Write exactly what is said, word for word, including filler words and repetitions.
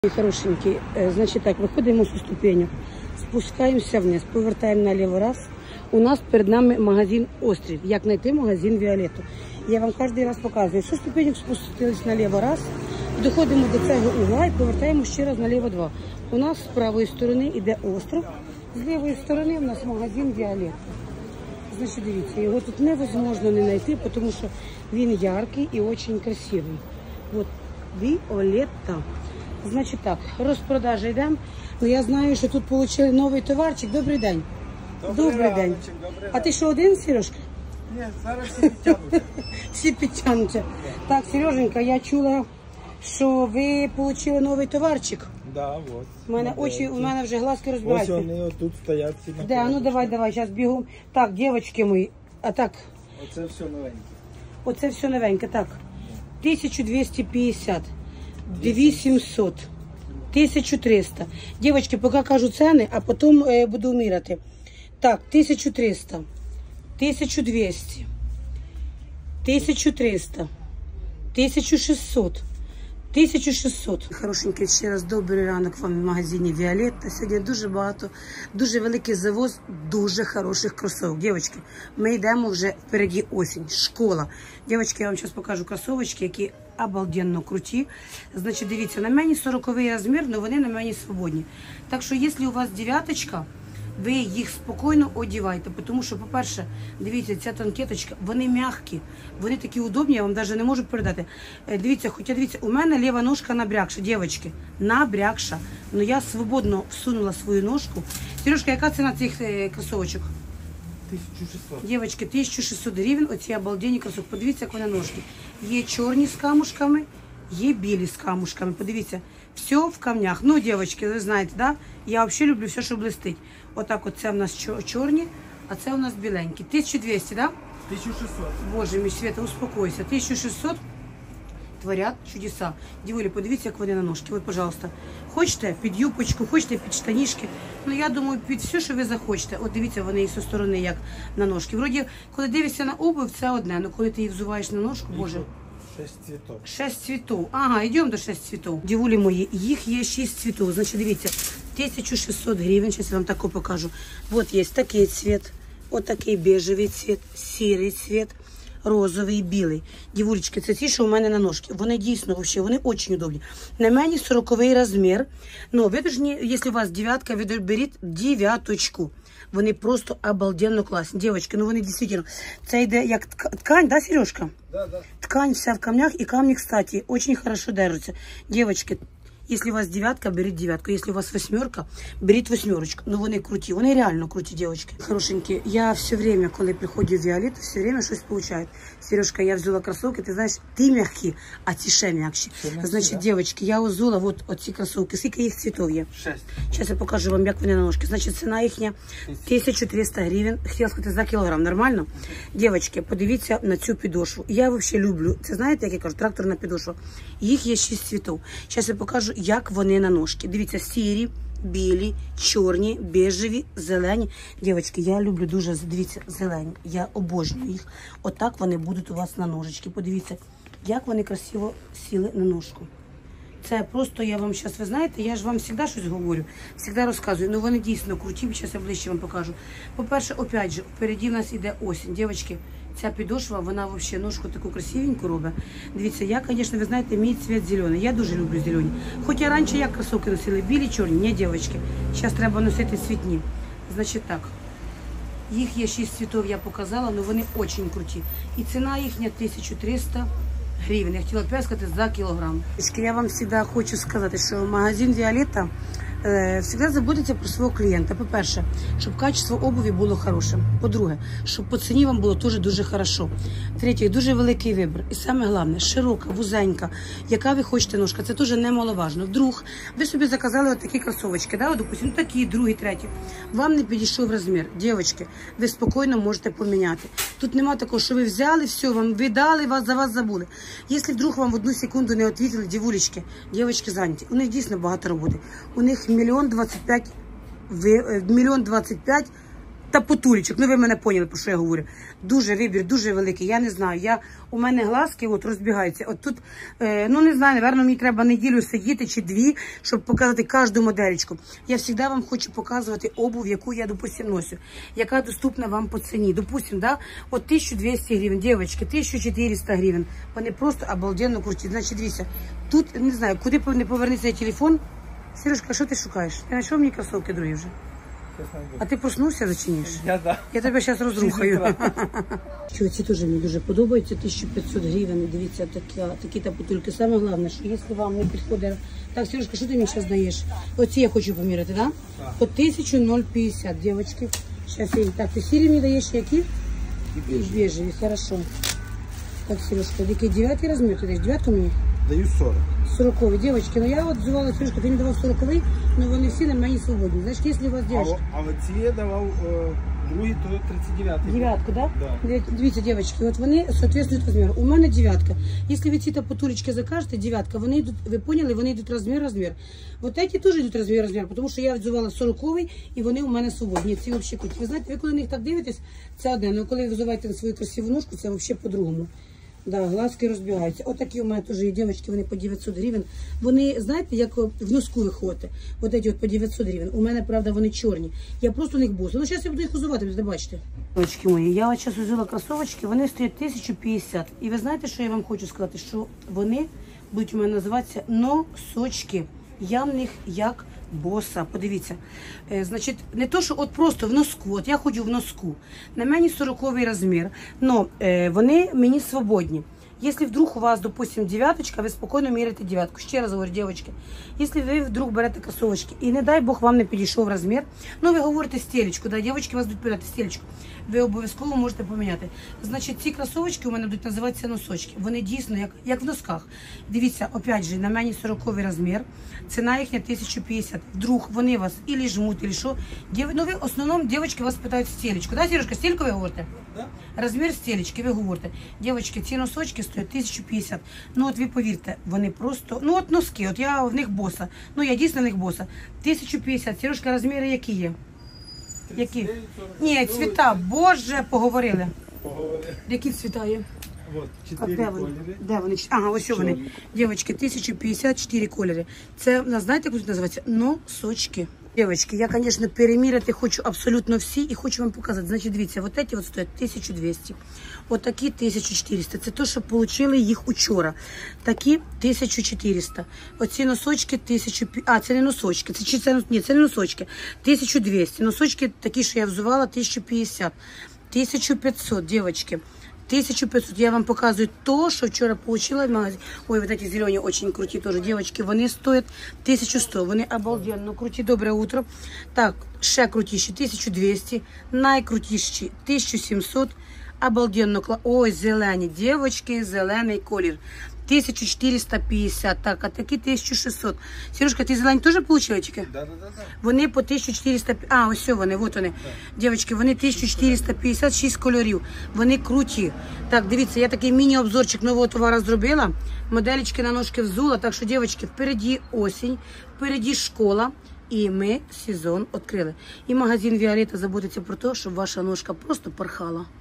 Хорошенький, значить так, виходимо зі ступеню, спускаємося вниз, повертаємо наліво раз. У нас перед нами магазин «Острів». Як знайти магазин «Віолетту». Я вам кожен раз показую, що ступеньок спустились наліво раз, доходимо до цього угла і повертаємо ще раз наліво два. У нас з правої сторони йде остров, з лівої сторони у нас магазин «Віолетта». Значить, дивіться, його тут невозможно не знайти, тому що він яркий і дуже красивий. От «Віолетта». Значить так, розпродажа йдемо. Ну я знаю, що тут отримали новий товарчик. Добрий день. Добрий, добрий день. Раночек, добрий а ти що один, Сережка? Ні, зараз всі підтягнуться. Всі підтягнуться. Так, Сереженька, я чула, що ви отримали новий товарчик. Да, вот. У мене очі, у мене вже глазки розбираються. Ось вони тут стоять. Де, а ну давай, давай, зараз бігом. Так, дівчатки мої, а так. Оце все новеньке. Оце все новеньке, так. тисяча двісті п'ятдесят. дві сімсот, тисяча триста. Дівчатки, поки кажу ціни, а потім е, буду міряти. Так, тисяча триста, тисяча двісті, тисяча триста, тисяча шістсот, тисяча шістсот. Хорошенький, ще раз добрий ранок вам в магазині «Віолетта». Сьогодні дуже багато, дуже великий завоз дуже хороших кросовок. Дівчатки, ми йдемо вже впереді осінь, школа. Дівчатки, я вам зараз покажу кросовочки, які обалденно круті. Значить, дивіться, на мені сороковий розмір, але вони на мені свободні. Так що, якщо у вас дев'яточка, ви їх спокійно одівайте, тому що, по-перше, дивіться, ця танкеточка, вони м'які, вони такі удобні, я вам навіть не можу передати. Дивіться, хоча дивіться, у мене ліва ножка набрякша, дівчатки, набрякша. Але я свободно всунула свою ножку. Сережка, яка ціна цих кросовочок? тисяча шістсот. Дівчатки, тисяча шістсот гривень, оці обалденні кросовки. Подивіться, як вони ножки. Є чорні з камушками, є білі з камушками. Подивіться, все в камнях. Ну, дівчатки, ви знаєте, да? Я взагалі люблю все, що блистить. Отак от це в нас чорні, а це у нас біленькі. тисяча двісті, да? тисяча шістсот. Боже мій, Света, успокойся. тисяча шістсот творять чудеса. Дівулі, подивіться, як вони на ножки. От, пожалуйста. Хочете під юбочку, хочете під штанішки. Ну, я думаю, під все, що ви захочете. От дивіться, вони і зі сторони, як на ножки. Вроді, коли дивишся на обувь, це одне. Але коли ти її взуваєш на ножку, боже. Шесть цвітів. Шесть цвітів. Ага, йдемо до шесть цвітів. Дівулі мої, їх є шість цвітів. Значить, дивіться, тисяча шістсот гривень. Зараз я вам таку покажу. От є такий цвіт, от такий бежевий цвіт, сірий цвіт, розовий, білий. Дівулечки, це ті, що у мене на ножки. Вони дійсно, взагалі, вони дуже удобні. На мені сороковий розмір. Ну, ви должны, якщо у вас дев'ятка, ви беріть дев'яточку. Вони просто обалденно класні. Дівчатки, ну вони дійсно, це йде як ткань, да, Сережка? Да, да. Ткань вся в камнях, и камни, кстати, очень хорошо держатся. Девочки, если у вас девятка, берите девятку. Если у вас восьмерка, берите восьмерочку. Ну, вони круті, вони реально круті, девочки. Хорошенькі, я все время, коли приходжу в Віолетту, все время щось получаю. Сережка, я взяла кроссовки, ти знаєш, ти м'які, а ті ще м'якші. Значить, девочки, я взяла вот оці кроссовки. Скільки їх цвітов є? Шесть. Зараз я покажу вам, як вони на ножки. Значить, ціна їхня тисяча триста гривень. Хотіла сказати, за кілограм. Нормально? Девочки, подивіться на цю підошву. Я взагалі люблю, це знаєте, як я кажу, тракторна підошва. Їх є шість цвітів. Зараз я покажу, як вони на ножки. Дивіться, сірі, білі, чорні, бежеві, зелені. Дівчатки, я люблю дуже, дивіться, зелені. Я обожнюю їх. Отак вони будуть у вас на ножички. Подивіться, як вони красиво сіли на ножку. Це просто, я вам зараз, ви знаєте, я ж вам завжди щось говорю, завжди розказую. Ну вони дійсно круті, зараз я ближче вам покажу. По-перше, опять же, впереді в нас іде осінь. Дівчатки, ця підошва, вона взагалі ножку таку красивеньку робить. Дивіться, я, звісно, ви знаєте, мій цвіт зелений. Я дуже люблю зелені. Хоча раніше як кросовки носили, білі, чорні, ні, дівчатки. Зараз треба носити цвітні. Значить так, їх є шість цвітів, я показала, але вони дуже круті. І ціна їхня тисяча триста гривень. Я хотіла опять сказати за кілограм. Я вам завжди хочу сказати, що магазин «Віолетта» завжди заботиться про свого клієнта. По-перше, щоб качество обуві було хорошим. По-друге, щоб по ціні вам було теж дуже хорошо. Третє, дуже великий вибір. І саме головне, широка, вузенька, яка ви хочете ножка. Це теж немаловажно. Вдруг ви собі заказали отакі кросовочки, да, допустим, такі, другі, треті. Вам не підійшов розмір. Дівчатки, ви спокійно можете поміняти. Тут нема такого, що ви взяли, все, вам видали, вас за вас забули. Якщо вдруг вам в одну секунду не відповіли, дівулечки, дівчатки зайняті, у них дійсно багато роботи. У них мільйон двадцять п'ять, мільйон двадцять п'ять тапотулечок. Ну ви мене поняли, про що я говорю. Дуже вибір, дуже великий. Я не знаю. Я, у мене глазки от розбігаються. От тут, е, ну не знаю, напевно, мені треба неділю сидіти чи дві, щоб показати кожну моделечку. Я завжди вам хочу показувати обув, яку я, допустим, ношу, яка доступна вам по ціні. Допустим, да, от тисяча двісті гривень, дівчатки, тисяча чотириста гривень. Вони просто обалденно круті. Значить, дивіться, тут, не знаю, куди не повернеться телефон. Сережка, що ти шукаєш? Ти знайшов мені кросовки другі вже? А ти проснувся вже чи ні? Я да. Я тебе зараз розрухаю. Що, ці теж мені дуже подобаються, тисяча п'ятсот гривень, дивіться, такі, такі тапутульки. Саме головне, що якщо вам не підходить... Так, Сережка, що ти мені зараз даєш? Оці я хочу поміряти, да? Так? По тисяча п'ятдесят, дівчатки. Зараз я... Так, ти сірі мені даєш які? І біжі. Бежеві, хорошо. Так, Сережка, який дев'ятий розмір ти даєш? Дев'ятку мені? Даю сорок. сороковий, девочки, ну я от взувала, Сережка, ти не давав сороковий, но вони всі на мені свободні. Знаєш, якщо у вас А, девочка... о- а оці я давав е, другий, то тридцять дев'ятий. Дев'ятку, да? Да. Дивіться, девочки, от вони соответствують розміру. У мене дев'ятка. Якщо ви ці тапотулечки закажете, дев'ятка, вони йдуть, ви поняли, вони йдуть розмір-розмір. Вот эти теж йдуть розмір-розмір, тому що я взувала сороковий, і вони у мене свободні. Ці взагалі круті. Ви знаєте, ви коли на них так дивитесь, це одне, але коли ви взуваєте на свою красиву ножку, це взагалі по-другому. Да, глазки розбігаються. Отакі у мене теж є дівчатки, вони по дев'ятсот гривень. Вони, знаєте, як в носку виходите. От ці от по дев'ятсот гривень. У мене, правда, вони чорні. Я просто у них боса. Ну, зараз я буду їх узувати, ви бачите. Дівчатки мої, я от зараз узяла кросовочки, вони стоять тисяча п'ятдесят. І ви знаєте, що я вам хочу сказати? Що вони будуть у мене називатися носочки. Я в них як боса. Подивіться. Е, значить, не то, що от просто в носку, от я ходжу в носку. На мені сороковий розмір, але е, вони мені свободні. Если вдруг у вас, допустим, девяточка, вы спокойно меряете девятку. Ще раз говорю, девочки, если вы вдруг берете кроссовочки, и не дай Бог вам не підійшов розмір, ну ви говорите стелечку, да, девочки вас будуть питати стелечку, ви обов'язково можете поміняти. Значить, ці кросовочки у мене будуть називатися носочки. Вони дійсно як, як в носках. Дивіться, опять же, на мені сороковий розмір, ціна їхня тисяча п'ятдесят. Вдруг вони вас или жмуть, или що. Дів... Ну ви в основному, девочки вас питають стелечку. Да, Сережка, стельку ви говорите? Да? Розмір стелечки, ви говорите. Дівчатки, ці носочки стоять тисяча п'ятдесят. Ну от ви повірте, вони просто, ну от носки, от я в них боса. Ну я дійсно в них боса. тисяча п'ятдесят. Сережка, розміри які є? Які? Ні, цвіта, боже, поговорили. Поговорили. Які цвіта є? Вот, А чотири де вони? кольори. Де вони? Ага, ось вони. Дівчатки, тисяча п'ятдесят чотири кольори. Це, знаєте, як це називається? Носочки. Девочки, я, конечно, переміряти хочу абсолютно всі і хочу вам показати. Значить, дивіться, вот эти вот стоять тисяча двісті, от такі тисяча чотириста. Це то, що отримали їх учора. Такі тисяча чотириста. Оці носочки тисяча, а, це не носочки, це, чи це, ні, це не носочки. тисяча двісті. Носочки такі, що я взувала, тисяча п'ятдесят. тисяча п'ятсот, девочки. тисяча п'ятсот. Я вам показую то, що вчора получила в магазині. Ой, вот эти зелені очень круті тоже, девочки. Вони стоять тисяча сто. Вони обалденно круті. Добре утро. Так, ще крутіші тисяча двісті. Найкрутіші тисяча сімсот. Обалденно. Ой, зелені. Девочки, зелений колір. тисяча чотириста п'ятдесят. Так, а такі тисяча шістсот. Сережка, ти зелені теж получила, тільки? Да, да, да, да. Вони по тисяча чотириста... А, ось вони, от вони. Дівчатки, вони тисяча чотириста п'ятдесят шість кольорів. Вони круті. Так, дивіться, я такий міні-обзорчик нового товару зробила. Моделечки на ножки взула. Так що, дівчатки, впереді осінь, впереді школа. І ми сезон відкрили. І магазин Віолетта заботиться про те, щоб ваша ножка просто порхала.